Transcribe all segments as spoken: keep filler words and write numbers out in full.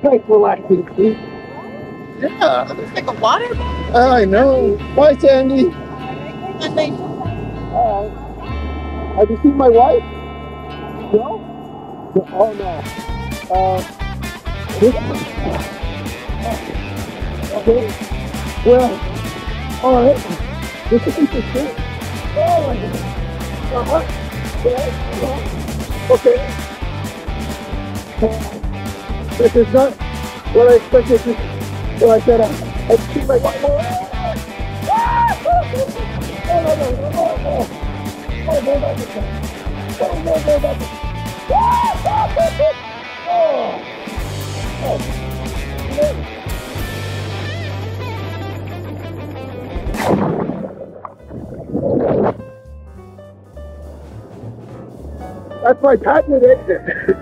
nice relaxing sleep. Yeah, there's like a water. I know. Bye, Sandy. And they, Uh, have you seen my wife? No? No, oh, no. Uh, this, okay. Well, all right. This is interesting. Oh, my God. Uh-huh. Yeah, uh-huh. Okay. Uh, this is not what I expected to. So I said, uh, I'd see my wife. Oh, no, no, no, no, no, no. Oh, no, no, no. Oh, no, no, no. Oh, oh. That's my patented exit.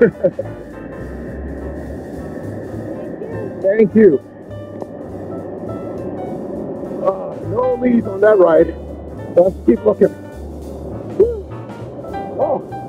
Thank you. Uh, no leads on that ride. Let's keep looking. Oh.